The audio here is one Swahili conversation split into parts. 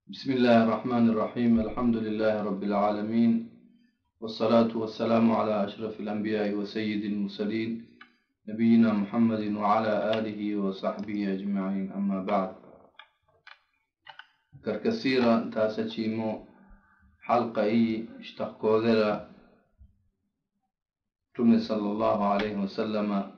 بسم الله الرحمن الرحيم. الحمد لله رب العالمين، والصلاة والسلام على أشرف الأنبياء وسيد المرسلين نبينا محمد وعلى آله وصحبه أجمعين. أما بعد، كثيرا تاسچيمو حلقة اشتقوا ذرا تم صلى الله عليه وسلم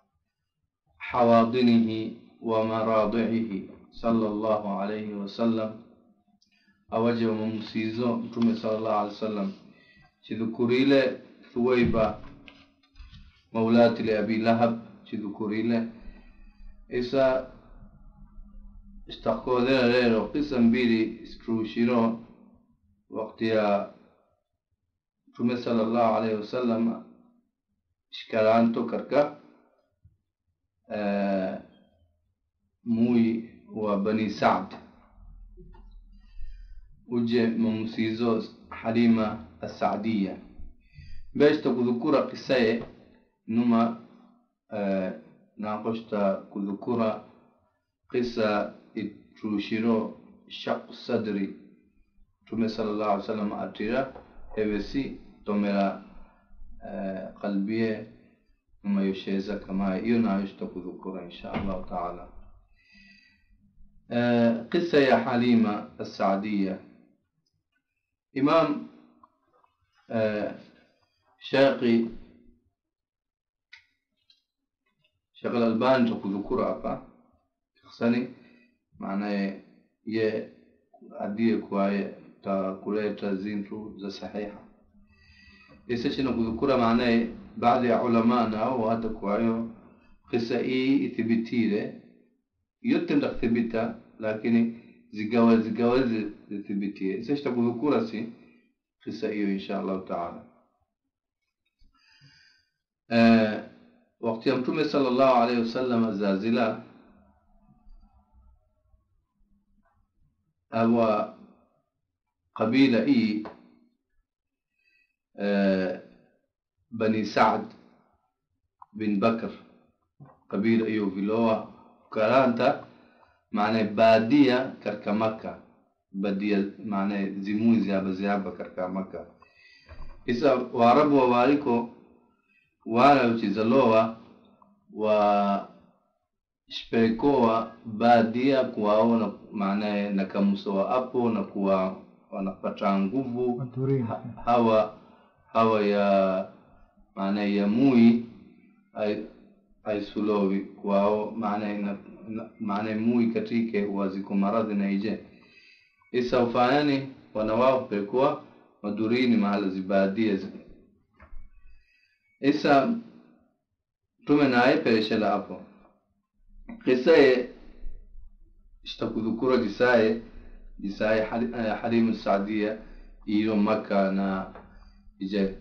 حواضنه ومراضعه صلى الله عليه وسلم أوجه ومسيزو متوم صلى الله عليه وسلم شذكريله ثويبة مولاة لأبي لهب شذكريله إسا اشتقوا ذلك قسم بيري سكروشيرو وقتها متوم صلى الله عليه وسلم اشكالانتو كركا موي وبني سعد وجه ممسيزو حليمة السعدية باش تذكر قصة نما ناقشت كذكر قصة تروشيرو شق الصدري تومي صلى الله عليه وسلم أتيرا هبسي توميرا قلبية نما يشيزا كما ينعيش تذكر إن شاء الله تعالى. قصة يا حليمة السعدية إمام شيخ الألباني تذكر أبا خصني معناه يه أديه كواي تا كلية تزينتو ذا صحيحة. إيش نذكر معناه بعض علماءنا وهذا كوايو قصة ثبتيله يتم ثبتها لكن زجاوز ثبتيه. إيش تذكر سي قصة إن شاء الله تعالى. وقت يوم صلى الله عليه وسلم الزلزلة أو قبيلة بني سعد بن بكر قبيلة يوفيلوا كرانتا معناه بادية كركا مكة بادية معناه زموي زيابة كركا مكة. إذا وعرب وواريكو wala uchizalowa wa shpekua badia kuwaona maana na kamusoa hapo na kuwa wanapata nguvu hawa ya maana ya mui ai sulovi kwao maana mui katike waziko maradhi na ije isa ufanani wanawao pekua madurini mahala zibadia إسا تومناي بريشلا أبو قصة اشتكوا ذكورة جساي حليم السعدية يوم مكة نا إجا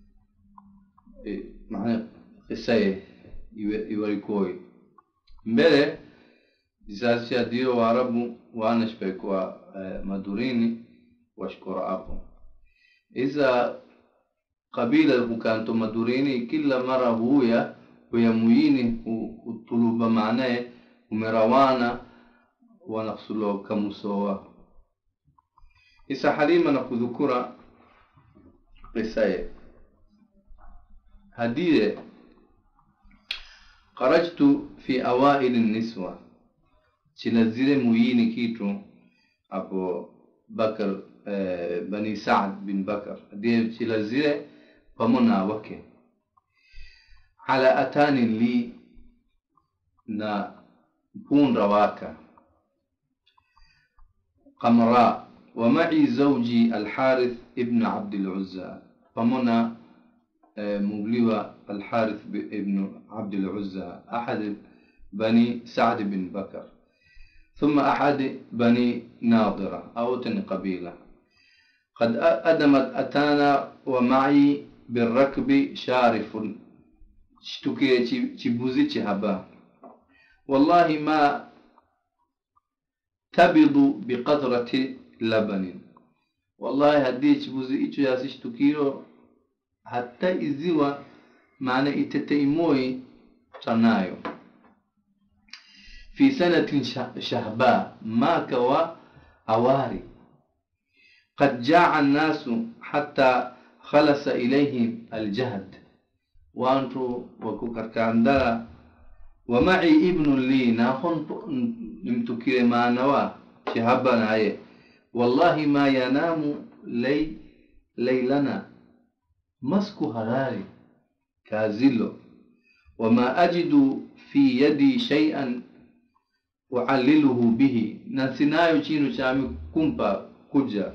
معنى قصة يوريكوي مبلة جساسيا ديو وعربو وانش بيكوا مدوريني واشكر أبو إذا قبيلة كانت مدوريني كل مرة هويا ويمويني وطلوب معناه ومروانا ونقصلو كمسوا. إسا حليمة نكذكرة قصة هدية خرجت في أوائل النسوة تنزل مويني كيتو أبو بكر بني سعد بن بكر دي تنزل فمنا وكي على أتان لي نا بون رواكا قمراء ومعي زوجي الحارث ابن عبد العزى فمنا مبلوى الحارث ابن عبد العزى أحد بني سعد بن بكر ثم أحد بني ناظرة أو تن قبيلة قد أدمت أتانا ومعي بالركب شارف اشتكي تشبوزي تشهبا والله ما تبض بقطرة لبن والله هدي تشبوزي إيش ياسي اشتكيرو حتى إزيوا معنى إتتيموي تنايو في سنة شهباء ما كوا أواري قد جاع الناس حتى خلص إليهم الجهد وانتو وكوكركاندرا ومعي ابن لي ناخن نمتكير ما نوا شهبنا ايه والله ما ينام ليلنا مسكو هراري كازيلو وما أجد في يدي شيئا أعلله به نسينايو چينو شامي كمبا كجا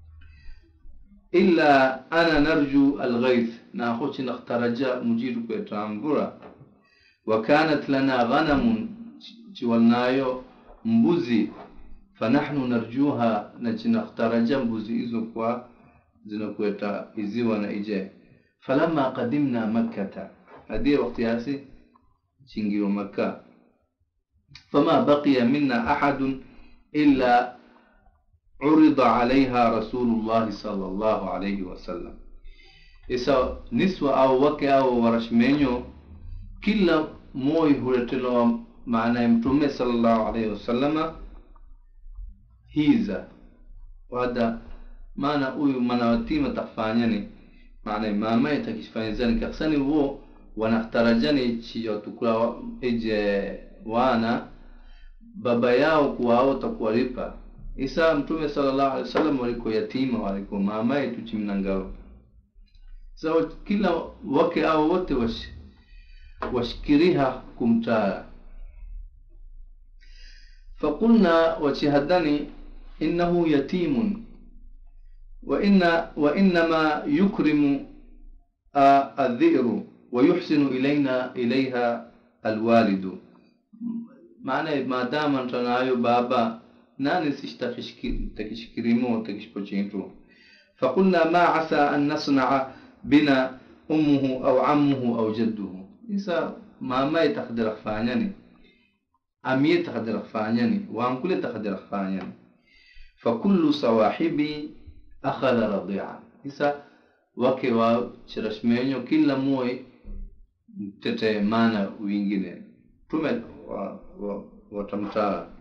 إلا أنا نرجو الغيث ناخوش نخترجا مجيرو بيترامبورا وكانت لنا غنم والنايو مبوزي فنحن نرجوها نخترجا مبوزي إذو كوا زنكويتا إزيوانا إجاي فلما قدمنا مكة هذه وقت ياسي شنجيو مكة فما بقي منا أحد إلا عرض عليها رسول الله صلى الله عليه وسلم إسا نسوة أو وكي أو ورشمينيو كلا موي هرتلو معنا يمتومي صلى الله عليه وسلم هيزا وهذا معنى أوي مناوتيمة تخفانيني معنى ماما يتكشفانيزاني كأخساني هو ونخترجاني شيو تكلا إجي وانا baba yao kuwaota kuwalipa Isa mtume sallallahu alaihi wasallam waliko yatima waliko mama yetu chimnangao so kila wake au wote washikiriha kumtara فقلنا وشهدني إنه يتيم وإنما يكرم الذئر ويحسن إليها الوالد معنى ما دام انتنايو بابا ناني تكشكريمو تكشبوشينتو فقلنا ما عسى أن نصنع بنا أمه أو عمه أو جده إذا ما يتقدر أخفانيني أمي يتقدر أخفانيني وأم كل يتقدر أخفانيني فكل صواحبي أخذ رضيعا إذا وكوا شرشمينيو كل موي تتمانا وينجيني تمت وتمتار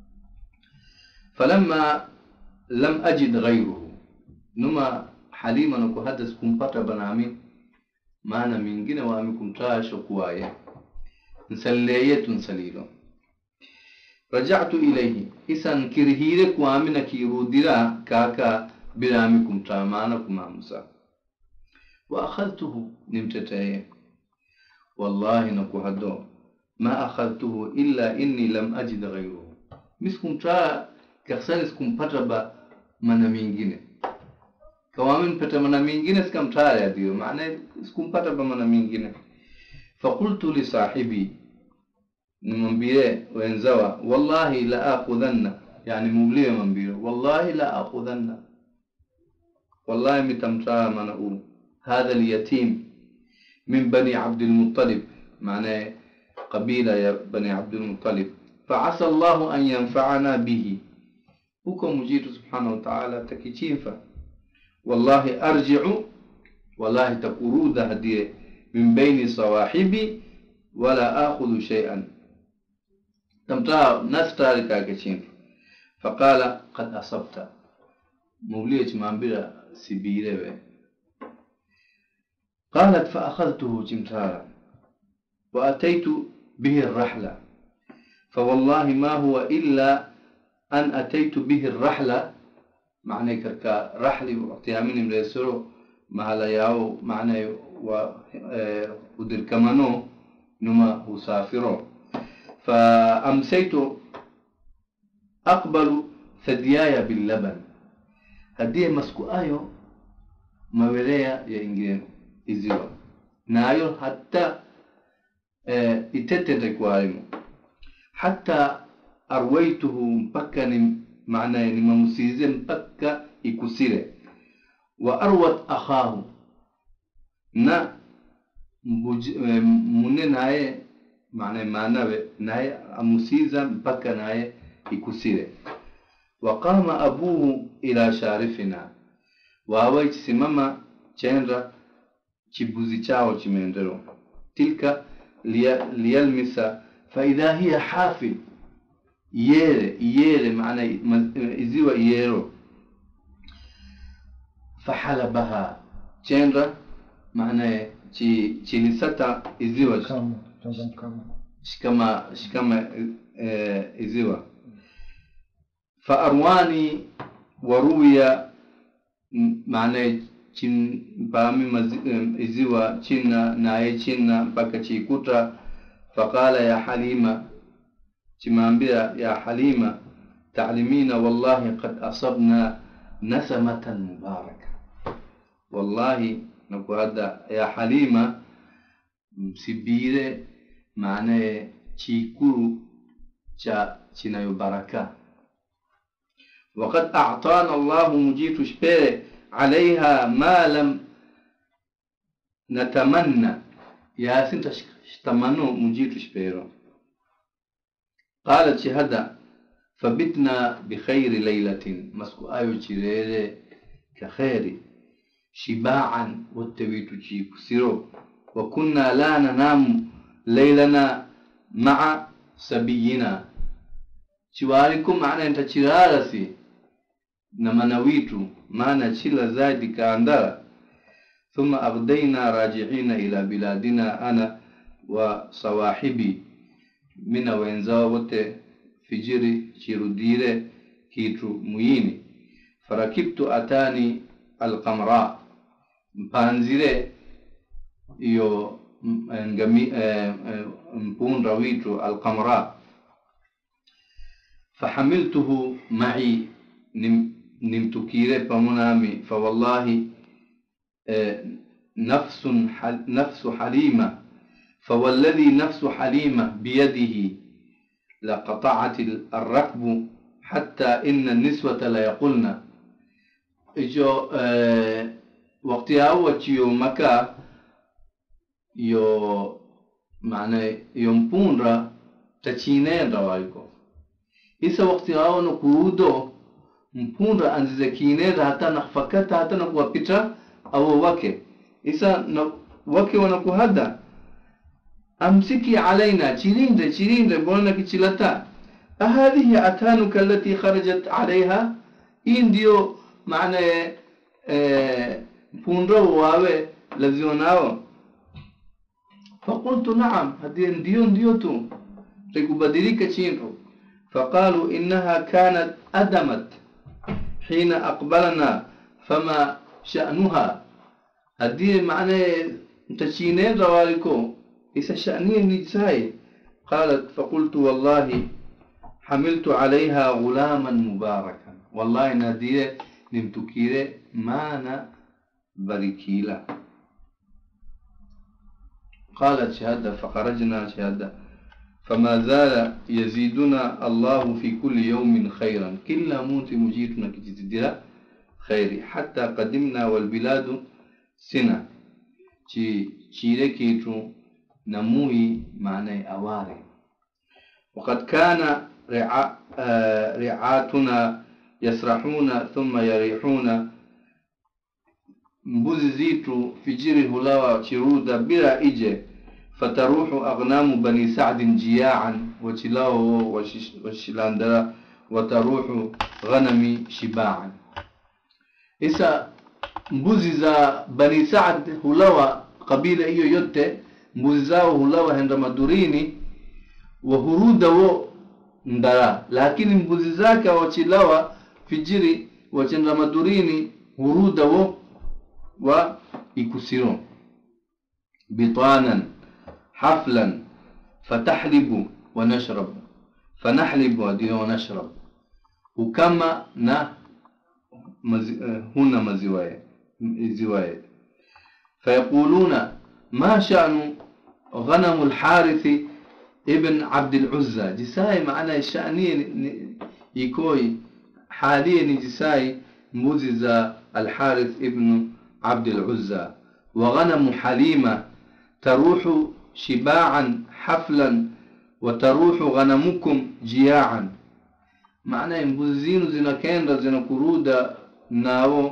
فلما لم أجد غيره نما حليما نكوهدس كمبتا بنامي مانا مينجيني وامي كمتار شكوايا نسليت نسليلو رجعت إليه إسان كرهيرك وامي نكيرو ديرا كاكا برامي كمتار مانا كمامسا وأخذته نمتتايا والله نكوهدو ما أخذته إلا إني لم أجد غيره مسكم ترى كخسانسكم بطربا منا مينجينة كوامن بطربا منا مينجينة سكم ترى يا ديو معنى سكم بطربا منا مينجينة فقلت لصاحبي نمبيه وينزوى والله لا أخذن يعني مبليه منبيه والله لا أخذن والله متمترى منا أقول هذا اليتيم من بني عبد المطلب معناه قبيلة يا بني عبد المطلب فعسى الله أن ينفعنا به وكم مجيد سبحانه وتعالى تكيشينفا والله أرجع والله تقروا ذا هديه من بين صواحبي ولا آخذ شيئا تمتع ناس تاركا كيشينفا فقال قد أصبت مولية مانبرا سبيرة قالت فأخذته جمتارا وأتيت به الرحلة فوالله ما هو إلا أن أتيت به الرحلة معنى كركا رحلي وقتيامين مريسرو مهلا معنى ودر كمانو نما أسافرو فأمسيت أقبل ثدياي باللبن هديه مسكو آيو موليا يا إنجيل إزيو نايو حتى اتتن كوارمو حتى أرويته مبكا معنى يعني ممسيزي مبكا يكسيره وأروت أخاه نا من ناي معنى معنى ناي أمسيزا مبكا ناي يكسيره وقام أبوه إلى شارفنا وأويت سمما تشنرا تشبوزي تشاو تشمندرو تلك ليلمس فإذا هي حافل يير معنى إزيوا ييرو فحلبها chenra maana chilisata iziwa shikama iziwa فأرواني ورويا معناه chin pami iziwa china naye china mpaka chikuta faqala ya halima chimambia ya halima ta'limina wallahi qad asabna nasamatan mubaraka wallahi nakuada ya halima msibire maana chikuru cha chinayo baraka وقد أعطانا الله مجيت شبير عليها ما لم نتمنى يا سنت اشتمنوا مجيت شبير قالت شهدا فبتنا بخير ليلة مسكو آيو جريري كخير شباعا والتويت جيك سيرو وكنا لا ننام ليلنا مع سبينا شواركم معنا انت شرارسي نمنويتو معنا شلا زايد كاندرا ثم أغدينا راجعين إلى بلادنا أنا وصواحبي من وينزاوت فجري شيروديري كيتو ميني فركبت أتاني القمراء مبانزيري يو مبون رويتو القمراء فحملته معي نمتكيري بمنامي فوالله نفس حليمة فوالذي نفس حليمة بيده لقطعت الركب حتى إن النسوة لا يقولن إجو وقتها أوتيو مكا يو معنى يومبونرا تشينين روايكو إسا وقتها ونكودو mpunra anzize kineza hata nakfakata hata nakuwapita au wake isa wake wanakuhada amsiki alaina chirinde mbona kichilata ahadhihi atanuka allati kharajat alaiha indio maana mpunra wawe lazionao فقلت نعم هذه ndio tu rekubadilika chinro فقالوا إنها كانت أدمت حين أقبلنا فما شأنها هذه معنى تشينين روالكو إذا شأنية نجساي قالت فقلت والله حملت عليها غلاما مباركا والله نادية نمتكيرة مانا بريكيلا قالت شهادة فخرجنا شهادة فما زال يزيدنا الله في كل يوم خيرا كل موت مجيتنا كتديها خيري حتى قدمنا والبلاد سنة شيركيتو نموي معنى أواري وقد كان رعاتنا يسرحون ثم يريحون مبزيتو في جير هلاوة شرودة بلا إجي فتروح أغنام بني سعد جياعا وتلاو وشلاندرا وتروح غنمي شباعا إسا مبزيزا بني سعد هلاوة قبيلة إيو يوتي مبزيزاو هلاوة عندما دوريني وهرودا ندرا لكن مبزيزاك وتلاوة في جيري وعندما دوريني هرودا ويكسرون بطانا حفلا فتحلب ونشرب فنحلب ونشرب وكما هنا مزوايا فيقولون ما شأن غنم الحارث ابن عبد العزى جساي معنا الشأنين يكوي حاليا جساي مزز الحارث ابن عبد العزى وغنم حليمة تروح شباعا حفلا وتروح غنمكم جياعا معنى مبزين زنا كين زنا كرودا ناو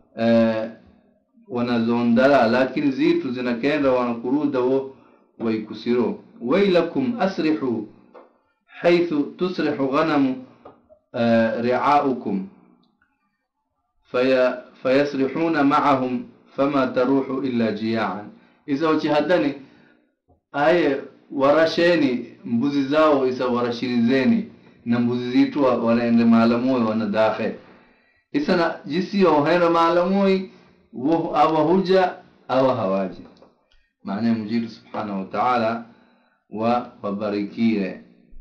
ونزوندلا لكن زيت زنا كين وانا كرودا ويكسروا ويلكم أسرحوا حيث تسرح غنم رعاؤكم فيسرحون معهم فما تروح إلا جياعا. إذا وجهدني أي warasheni mbuzi zao isa warashirizeni na mbuzi zitu wanaende maalamoi wanadakhe isa na jisi wahaina maalamoi awa huja awa hawaji. maana mjidu subhanahu wa ta'ala وبركيه.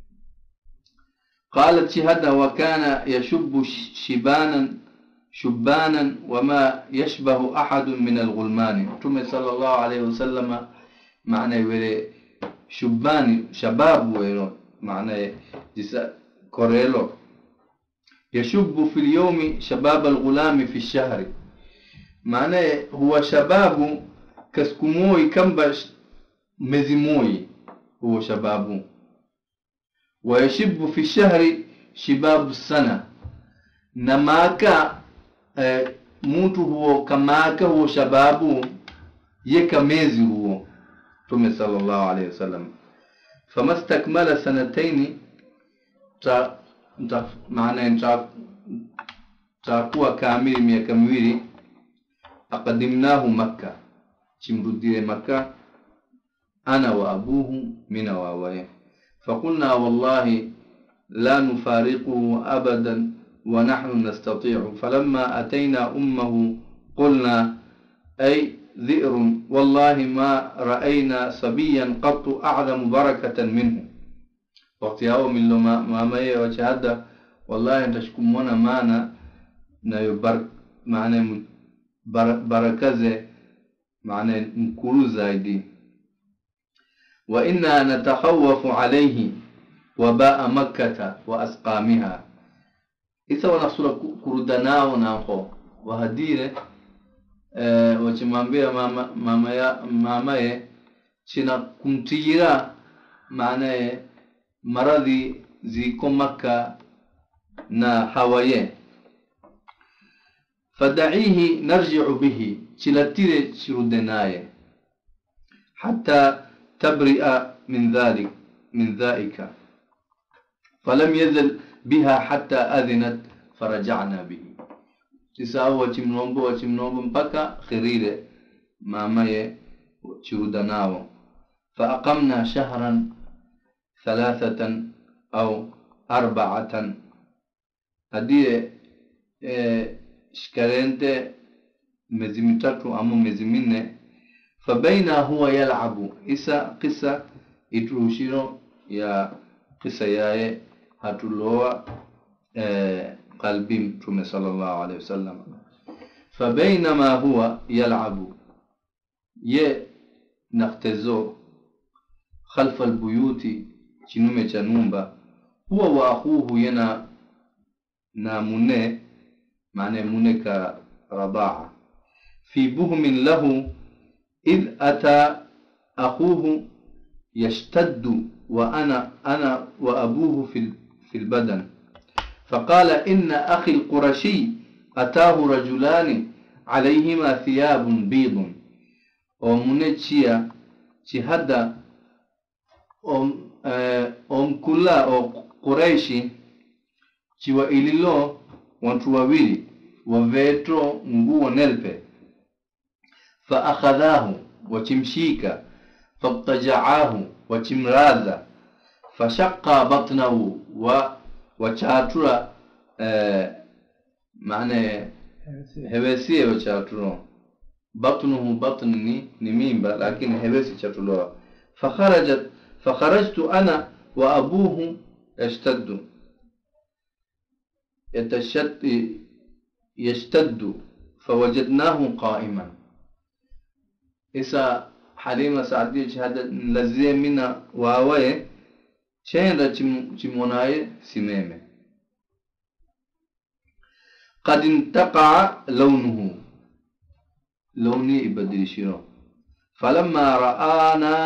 قالت شهادة وكان يشب شبانا وما يشبه أحد من الغلمان. ثم صلى الله عليه وسلم معنى يقول شباني شباب ويرون معنى جسا كوريلو يشب في اليوم شباب الغلام في الشهر. معنى هو شباب كسكموي كمبش مزموي هو شبابه. ويشب في الشهر شباب السنة. نماكا موتو هو كماكا هو شبابه يكميزي هو ثم صلى الله عليه وسلم. فما استكمل سنتين معنى تاكوا كامل ميكمويري أقدمناه مكة تمردي مكة أنا وأبوه من واويه. فقلنا والله لا نفارقه أبدا ونحن نستطيع. فلما أتينا أمه قلنا أي ذئر والله ما رأينا صبيا قط أعظم بركة منه. وقتها من لما مامي وشهد والله أنت شكمونا معنا نيبرك معنا بركزة معنا نكروزة دي. وإنا نتخوف عليه وباء مكة وأسقامها. إذا ونحصل كردناه ناخو وهديره وچمambia mamaye china kumtijira maana maradhi ziko Makka na hawaye. fadaihi narji'u bihi chilatire chirudenaye hatta تبرئ من ذلك. فلم يزل بها حتى أذنت فرجعنا به. تساوى وچمنومبو مبكا خريرة مامي چرودناو. فأقمنا شهرا 3 أو 4 هديه شكرنت مزمتاتو أمو مزمينة. فبين هو يلعب إسا قصة إتروشيرو يا قصة ياي هاتولوا قلبي صلى الله عليه وسلم. فبينما هو يلعب نختزو خلف البيوت شنومة جنومبا هو وأخوه ينا نامونه معنى منك رضاعة في بهم له إذ أتى أخوه يشتد وأنا وأبوه في البدن. فقال إن أخي القرشي أتاه رجلان عليهما ثياب بيض. ومنتشيا شهد كلا قريشي شوى إليلو وانتوابيري وفيتو nguo nelpe. فأخذاه وتمشيك فاضطجعاه وتمراذا فشق بطنه وشاترا معنى هوسية وشاترا بطنه بطنني نميمبا لكن هوسي شاترا. فخرجت أنا وأبوه يشتد فوجدناه قائما. إسا حليمة سعدية شهادة لزي منا واوي شين را چموناي سميمة. قد انتقع لونه لوني إبدل شيرو. فلما رآنا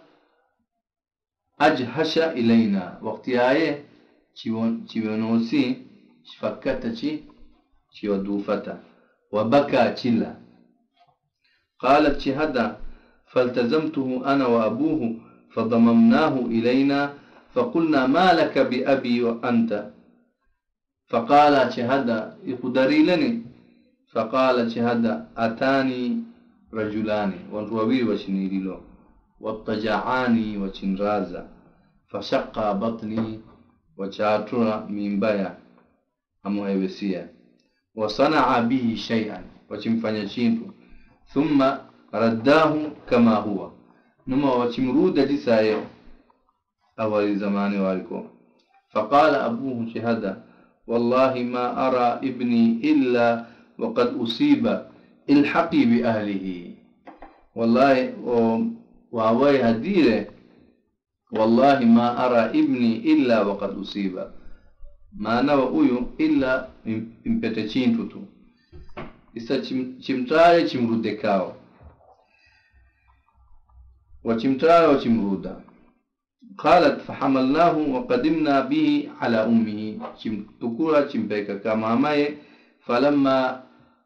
أجهش إلينا. وقت آيه چيونوسي شفكتا چي ودوفتا وبكى چلا. قالت شهادة فالتزمته أنا وأبوه فضممناه إلينا فقلنا ما لك بأبي وأنت. فقال شهادة يقدري لني فقال شهد أتاني رجلان وانروبي وشنيريلو واتجعاني وشنرازا فشق بطني وشاتر من بيا أمو هيبسيا وصنع به شيئا وشمفanya chintu ثم رداه كما هو نما وشمرود جسايا أول زمان والكو فقال أبوه شهد والله ما أرى ابني إلا وقد أصيب الحقي بأهله والله وهوي هديره والله ما أرى ابني إلا وقد أصيب ما نوى إلا impetechin tutu isa chimtraye chimrudekao وشمتراه وشمرودا قالت فحملناه وقدمنا به على أمه شمتكورا شمبيكا كماماي فلما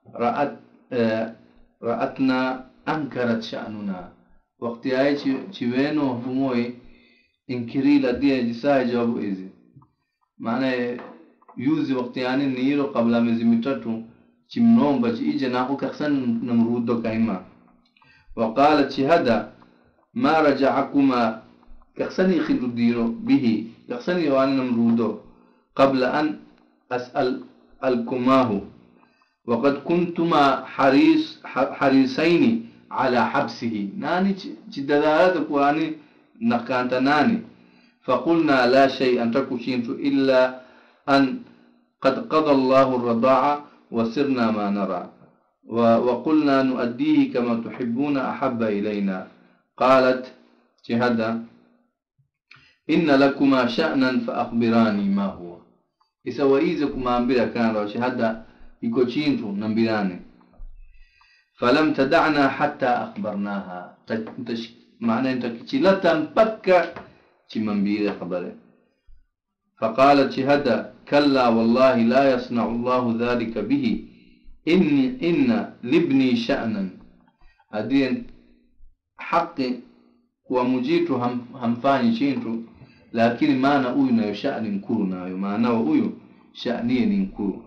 رأتنا أنكرت شأننا وقت آي شوينو بموي انكري لديه جساي جوابو إذي معنى يوزي وقت يعني نيرو قبل مزمتاتو شمنوم بجي إيجي ناقو كخسن نمرودو كايما وقالت شهدا ما رجعكما كخسني خدو ديرو به كخسني وانا نمرودو قبل أن أسألكماه وقد كنتما حريصين على حبسه ناني جدالاتك واني نقانت ناني فقلنا لا شيء أن تكشنت إلا أن قد قضى الله الرضاعة وسرنا ما نرى وقلنا نؤديه كما تحبون أحب إلينا قالت شهدا إن لكما شأنا فأخبراني ما هو إذا وإذكما أنبرا كان رو شهدا يكوشينتو نمبراني فلم تدعنا حتى أخبرناها معنى أنت كتلتا مبكة تمنبير خبره فقالت شهدا كلا والله لا يصنع الله ذلك به إن لابني شأنا أدين حقي ومجيتو همفاني شينتو لكن ما نقول يشأن كرنا ما نقول شأنين كرو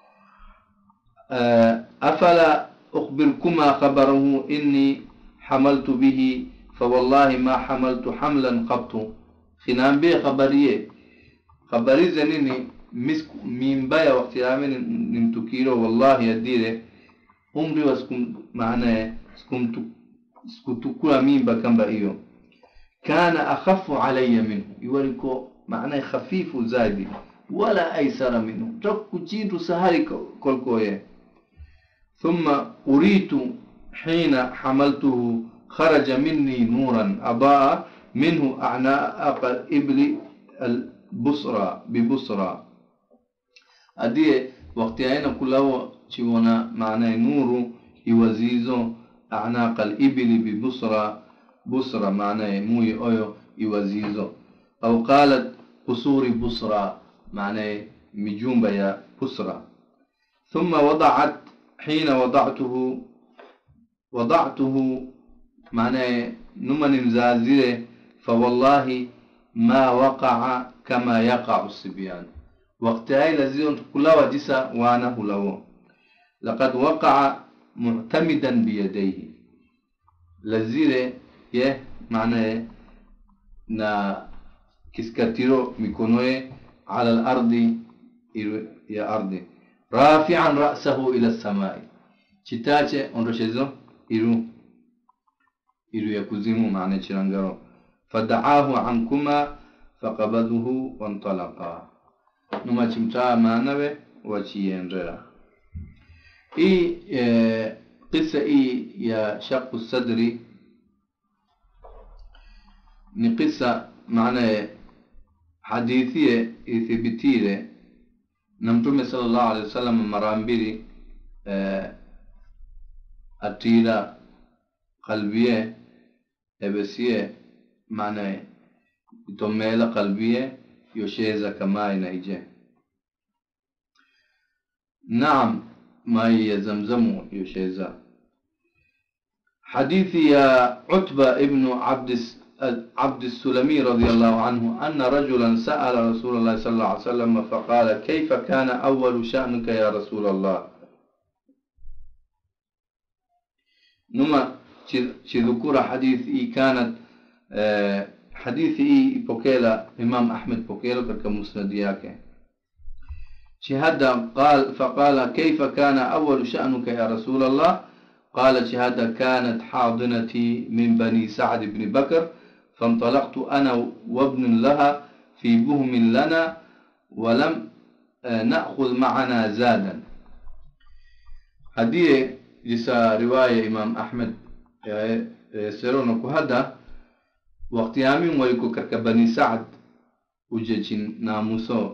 أفلا أخبركما خبره إني حملت به فوالله ما حملت حملا قط خنام به خبري زنيني مسك من بايا وقت يامن نمتكيرو والله يديره عمري واسكم معناه سكتكوا مين بكم بأيو كان أخف علي منه يوريكو معناه خفيف زايد ولا أيسر منه تركوا جيدو سهاري كلكوية ثم أريت حين حملته خرج مني نورا أضاء منه أعناق الإبل البصرة ببصرة أدي وقت عينا كله شونا معناه نور يوزيزو أعناق الإبل ببصرة معناه موي أيو يوزيزو أو قالت قصور بصرة معناه مجومبا يا بصرة ثم حين وضعته معناه نمن زازيره فوالله ما وقع كما يقع الصبيان وقت هاي لزيون كلها وجسا وانا هلو لقد وقع معتمدا بيديه لزيره يه معناه نا كسكتيرو ميكونوي على الأرض يا أرض رافعا رأسه إلى السماء چتاچه انرشيزو إرو يكوزيمو معنى چرانگارو فدعاه عنكما فقبضه وانطلقا نما چمتا معنى وچيين ررا قصة يا شق الصدر نقصة معنى حديثية ثبتية نمتم صلى الله عليه وسلم مرامبيري أتيلا قلبية إبسية معنى تميل قلبية يشيزا كما ينهجه نعم ما يزمزم يشيزا حديث يا عتبة ابن عبد السلمي رضي الله عنه أن رجلا سأل رسول الله صلى الله عليه وسلم فقال كيف كان أول شأنك يا رسول الله نما ذكر حديثي كانت حديثي بوكيلا إمام أحمد بوكيلا كمسند ياكي شهادة قال فقال كيف كان أول شأنك يا رسول الله؟ قال شهادة كانت حاضنتي من بني سعد بن بكر فانطلقت أنا وابن لها في بهم لنا ولم نأخذ معنا زادا. هذه جسا رواية إمام أحمد سيرون كهذا وقت يامين ويكو كبني سعد وجيجين ناموسو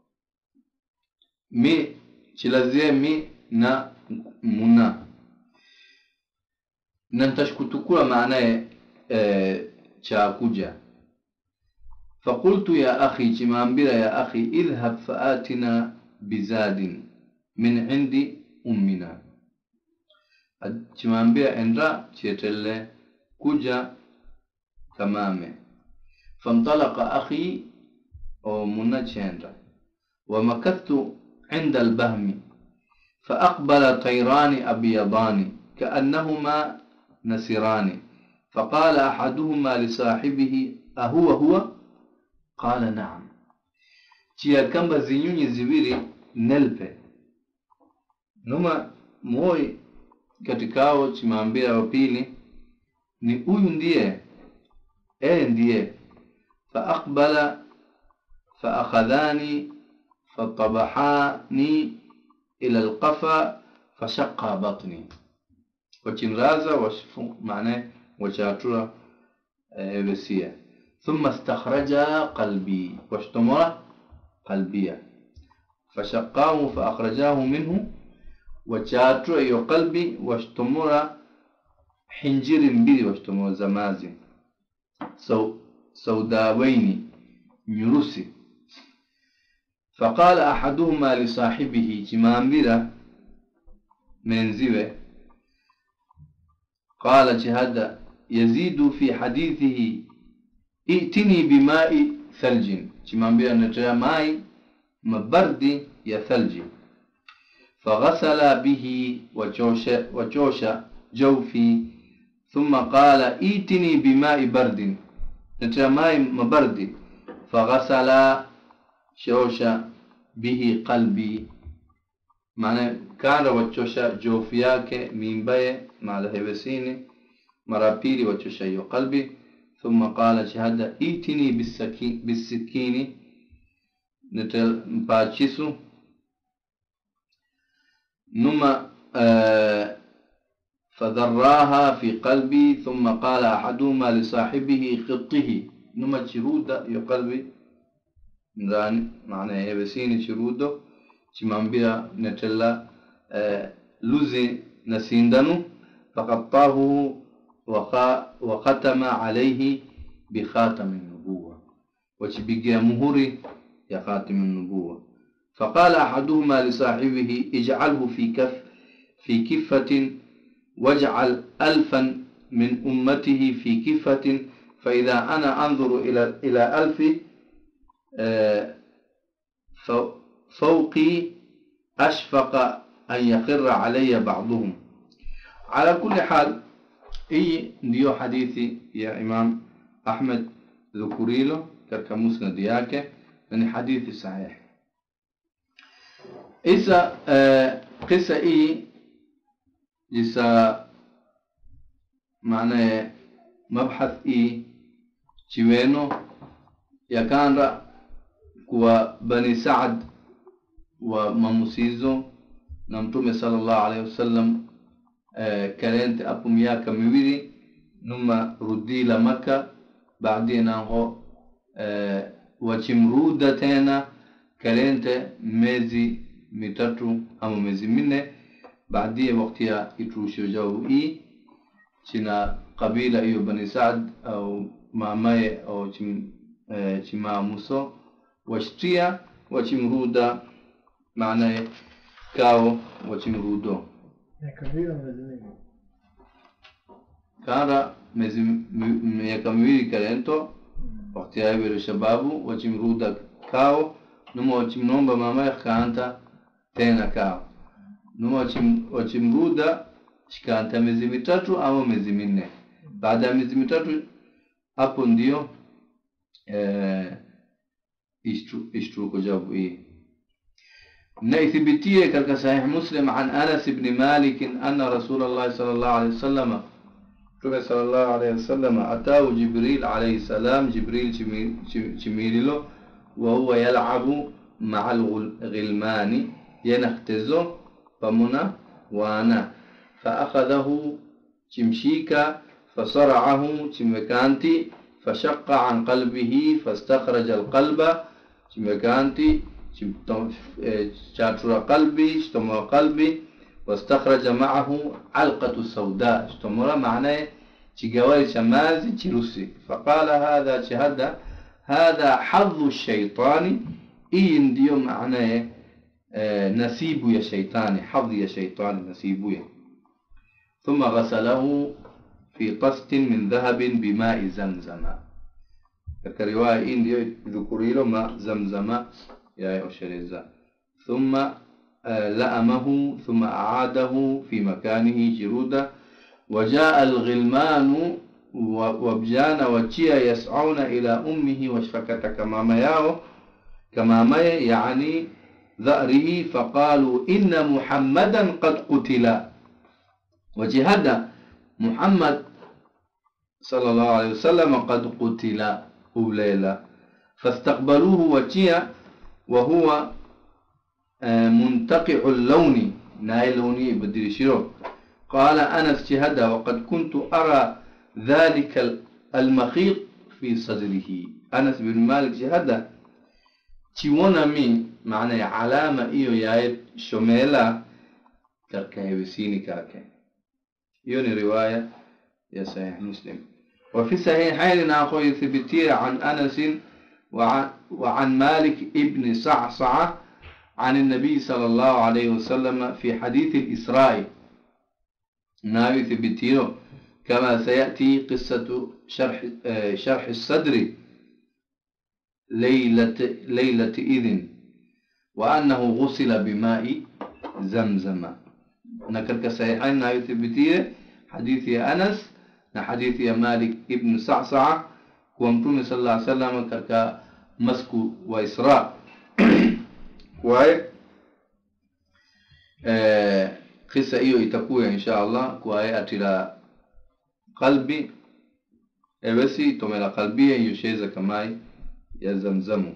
مي چلازيه مي نا منا ننتشكتكوا معناه شاكوجا. فقلت يا أخي جمامبرا يا أخي اذهب فآتنا بزاد من عند أمنا. جمامبرا انرا تيتل كوجا تمامه. فانطلق أخي أو منا تشندرا ومكثت عند البهم فأقبل طيران أبيضان كأنهما نسران فقال أحدهما لصاحبه أهو هو؟ قال نعم. تيا كمبا زينيوني زبيري نلبه نما موي katikao chimambia wa pili ni huyu ndiye ndiye فأقبل فأخذاني فطبحاني إلى القفا فشق بطني وشنرازا وشفو معناه وشاتورا بسيا ثم استخرج قلبي واشتمر قلبي فشقاه فأخرجاه منه وشاتورا يو قلبي واشتمر حنجر بي واشتمر زمازي سوداوين نيروسي. فقال أحدهما لصاحبه جمامبرا منزوه قال جهاد يزيد في حديثه ائتني بماء ثلج. جمامبرا نترى ماء مبردي يا ثلج فغسل به وجوش جوفي ثم قال ائتني بماء برد نترى ماء مبردي فغسل شوش به قلبي معنى كان وچوشا جوفياك مينباي مع الهبسيني مرابيري وچوشا يو قلبي ثم قال شهادة ايتني بالسكين نتل مباشيسو نما فذراها في قلبي ثم قال أحدهما لصاحبه خطه نما شرودا يو قلبي ndani maana yebesini chirudo chimambia netella luzi na sindanu faqattahu wa khatama alayhi bi khatam an-nubuwah wachibigia muhuri ya khatam an-nubuwah. فقال أحدهما لصاحبه اجعله في كفة واجعل 1000 من أمته في كفة فإذا أنا أنظر إلى 1000 فوقي أشفق أن يخر علي بعضهم. على كل حال ديو حديثي يا إمام أحمد ذكريله كمسند دياك من حديث صحيح. إذا قصة جسا معنى مبحث جوينو يكان kwa Bani Saad wa mamusizo na Mtume sallallahu alayhi wasallam kalente apo miaka miwili numa rudila Maka baadina ho wachimruda tena kalente mezi mitatu ama mezi minne baadie wakati ya itrusho jau china kabila hiyo Bani Saad au mamaye au chimamuso washtia wachimruda maana kao wachimrudo kara miaka miwili kalento wakati ya wero shababu wachimruda kao numo wachimnomba mama ya kaanta tena kao numo wachimruda shikanta miezi mitatu au miezi minne. Baada ya miezi mitatu hapo ndio ishtuko jawabu hii. Na ithibitie katika sahih Muslim an Anas ibn Malik anna Rasulullah sallallahu alayhi wasallam Mtume sallallahu alayhi wasallam atau Jibril alayhi salam, Jibril chimililo wa huwa yal'abu ma'al ghilmani, yanakhtazo pamona wana fa akhadahu chimshika fasara'ahu chimwekanti fashaqqa an qalbihi fastakhraja alqalba chimwekanti chatura qalbi shtama qalbi واستخرج معه علقة سوداء اشتمر معناه تجوال شمازي تروسي فقال هذا شهادة هذا حظ الشيطان إين ديو معناه نسيب يا شيطاني حظ يا شيطان نسيب يا ثم غسله في طست من ذهب بماء زمزم كرواية إين ديو ذكري له ماء زمزم يا أشريزا ثم لأمه ثم أعاده في مكانه جرودا وجاء الغلمان وبجان وجيا يسعون إلى أمه وشفكت كمامه يعني ذأره فقالوا إن محمدا قد قتل وجهد محمد صلى الله عليه وسلم قد قتل أوليلا فاستقبلوه وجيا وهو منتقع اللون ناي لوني بدري شيرو قال أنس شهد وقد كنت أرى ذلك المخيط في صدره. أنس بن مالك شهد تيونا مي معنى علامة إيو يايد شميلة كركه بسيني كركه يوني رواية يا صحيح مسلم. وفي صحيحين نأخذ ثبتية عن أنس وعن مالك ابن صعصعة عن النبي صلى الله عليه وسلم في حديث الإسراء ناوي ثبتيه كما سيأتي قصة شرح الصدر ليلة إذن وأنه غسل بماء زمزم. نكرك صحيحين ناوي ثبتيه حديث يا أنس حديث يا مالك ابن صعصعة ومتوم صلى الله عليه وسلم كرك مسكو وإسراء kwae kisa hiyo itakuwa insha Allah kwae atila qalbi basi tomela qalbi yusheza kamai ya zamzamu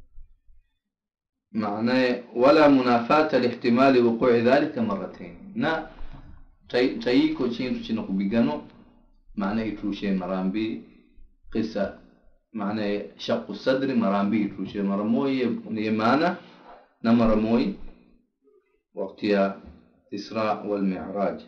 معناه ولا منافاة لاحتمال وقوع ذلك مرتين na tayiko chintu chinokubigano maana itrushe marambi kisa maana shaqu sadri marambi itrushe maramoye ni maana نمرموي وقت الإسراء والمعراج.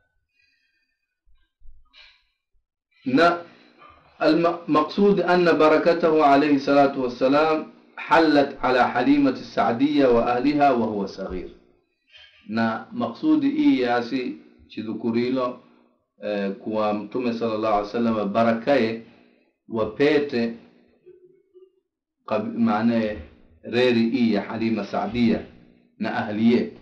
المقصود أن بركته عليه الصلاة والسلام حلت على حليمة السعدية وأهلها وهو صغير. مقصود ياسي تذكري له كوامتم صلى الله عليه وسلم بركة وبيت معناه ريري حليمة سعدية نا أهلية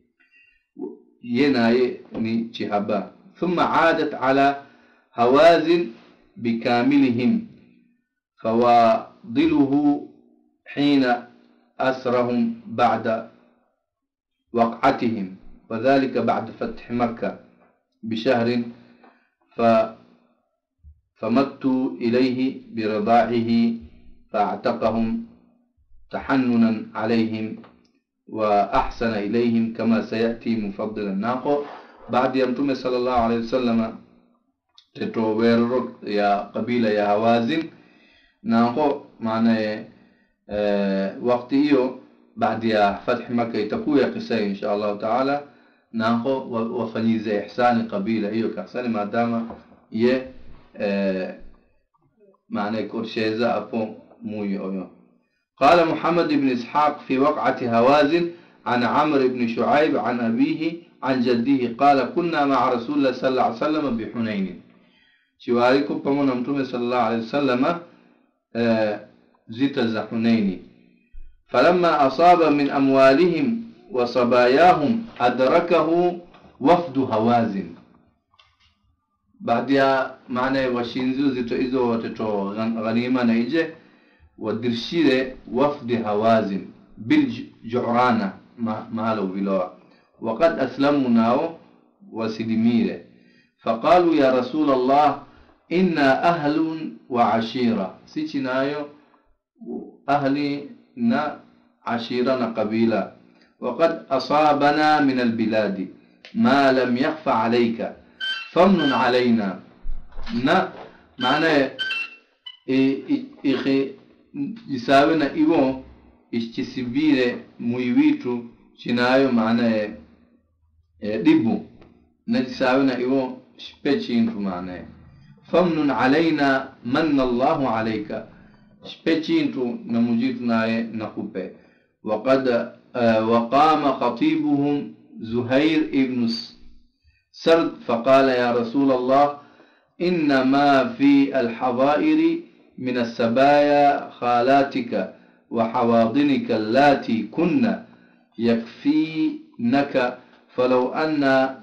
يناي ني شهبا ثم عادت على هوازن بكاملهم فواضله حين أسرهم بعد وقعتهم وذلك بعد فتح مكة بشهر فمدوا إليه برضاعه فاعتقهم تحننا عليهم وأحسن إليهم كما سيأتي مفضلا ناقو بعد يمتم صلى الله عليه وسلم تتوبير يا قبيلة يا هوازن ناقو معنى وقت إيو بعد يا فتح مكة يتكو يا قصي إن شاء الله تعالى ناقو وفنيز إحسان قبيلة إيو كأحسان ما دام يه معنى كورشيزة أبو موي أيو. قال محمد بن إسحاق في وقعة هوازن عن عمرو بن شعيب عن أبيه عن جده قال كنا مع رسول الله صلى الله عليه وسلم بحنين شواركم بمن أمتم صلى الله عليه وسلم زيت حنين فلما أصاب من أموالهم وصباياهم أدركه وفد هوازن بعدها معنى وشينزو زيتو إزو وتتو غنيمة نيجي ودرشيرة وفد هوازن بالجعرانة مالو بلوع وقد أسلموا ناو وسلميرة فقالوا يا رسول الله إنا أهل وعشيرة سيتنايو أهلنا عشيرة قبيلة وقد أصابنا من البلاد ما لم يخف عليك فمن علينا معنى يساوينا إيوه ishchisibire muiwitu chinayo maana dibu najisawina iwo shpechintu maana famnun alaina manna Allahu alayka shpechintu namujitu naye nakupe وقد وقام خطيبهم زهير ابن سرد فقال يا رسول الله إنما في الحظائر من السبايا خالاتك وحواضنك اللاتي كنا يكفينك فلو أن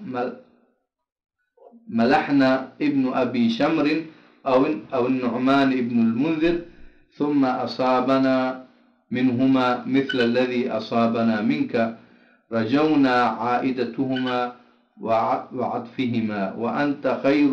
ملحنا ابن أبي شمر أو النعمان ابن المنذر ثم أصابنا منهما مثل الذي أصابنا منك رجونا عائدتهما وعطفهما وأنت خير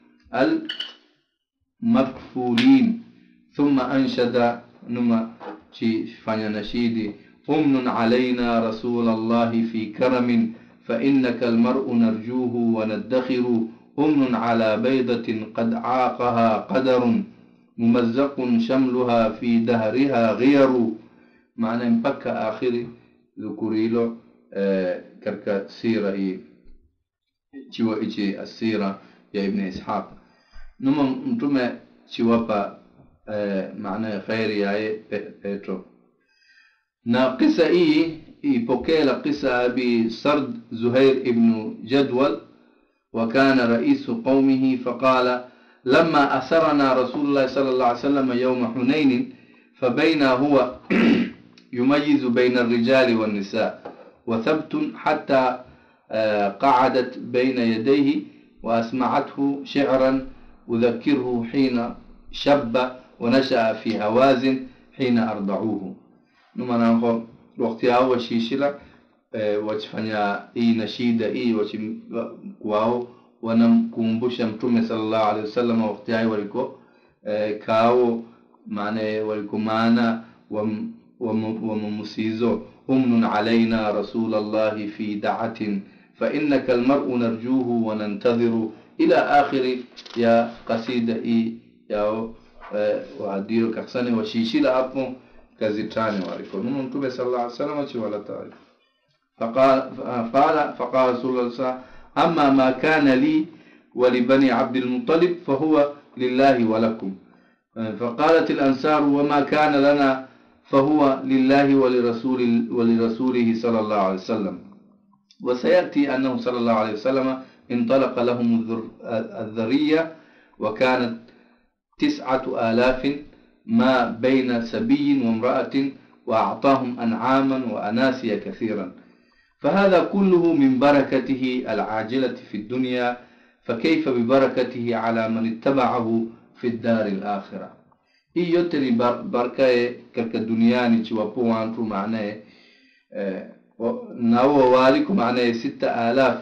المكفولين ثم أنشد نما فني نشيدي أمن علينا رسول الله في كرم فإنك المرء نرجوه وندخر أمن على بيضة قد عاقها قدر ممزق شملها في دهرها غير معنى مبكى آخر ذكريلو كركا سيرة تشوى إيجي السيرة يا ابن إسحاق نما متوما تشوى معنى خير يا بيترو نا قصة بوكيلا قصة بسرد زهير ابن جدول وكان رئيس قومه فقال لما أسرنا رسول الله صلى الله عليه وسلم يوم حنين فبينا هو يميز بين الرجال والنساء وثبت حتى قعدت بين يديه وأسمعته شعرا أذكره حين شب ونشأ في هوازن حين أرضعوه نما نقول وقتها أول شيء شلا وتفنيا نشيدة وتواو ونم كومبوش متوم صلى الله عليه وسلم وقتها ولكو كاو معنى ولكو معنا ومسيزو أمن علينا رسول الله في دعة فإنك المرء نرجوه وننتظر إلى آخر يا قصيدة يا وعديرو كحسني وشيشي لأبو كزيتاني واريكو نمتوب صلى الله عليه وسلم ولا تعرف فقال رسول الله صلى الله عليه وسلم أما ما كان لي ولبني عبد المطلب فهو لله ولكم فقالت الأنصار وما كان لنا فهو لله ولرسوله صلى الله عليه وسلم وسيأتي أنه صلى الله عليه وسلم انطلق لهم الذرية وكانت 9,000 ما بين سبي وامرأة وأعطاهم أنعاما وأناسيا كثيرا فهذا كله من بركته العاجلة في الدنيا فكيف ببركته على من اتبعه في الدار الآخرة يتري بركة كالدنيا نتوابو عنه معناه ناو واليكو معناه 6,000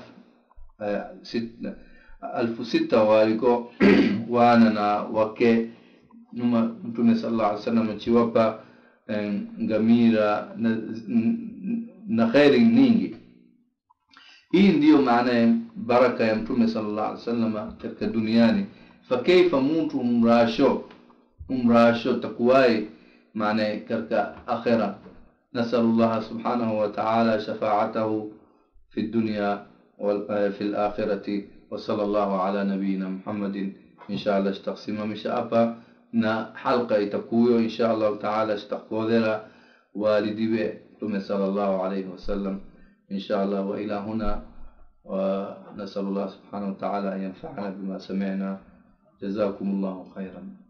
1,600 واليكو وانا وكي نما Mtume sallallahu alaihi wasallam achiwapa ngamira na khairi nyingi. Hii ndiyo maana ya baraka ya Mtume sallallahu alaihi wasallam katika duniani. Fakaifa mtu umrasho takuwai maana katika akhira. Nasallallahu subhanahu wa ta'ala shafa'atahu fi dunya wa fi al-akhirati wa sallallahu ala nabiyyina Muhammadin inshallah istaqsima mishapa na halqa itakuyo inshallah ta'ala istaqodera walidiwe Mtume sallallahu alayhi wasallam inshallah wa ila huna wa nasallallahu subhanahu wa ta'ala an yanfa'ana bima sami'na jazakumullahu khairan.